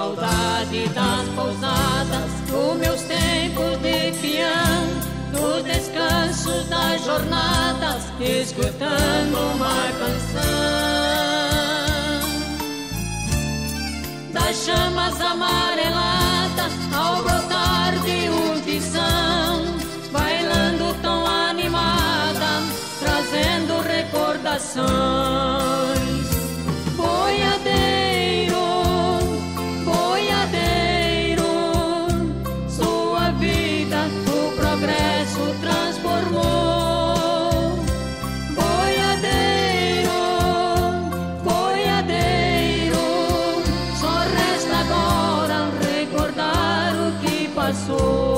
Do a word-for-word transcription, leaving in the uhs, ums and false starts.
saudade das pousadas, dos meus tempos de peão, dos descansos das jornadas, escutando uma canção. Das chamas amareladas ao brotar de um tição, bailando tão animada, trazendo recordações. Boiadeiro, boiadeiro, sua vida o progresso transformou. Boiadeiro, boiadeiro, só resta agora recordar o que passou.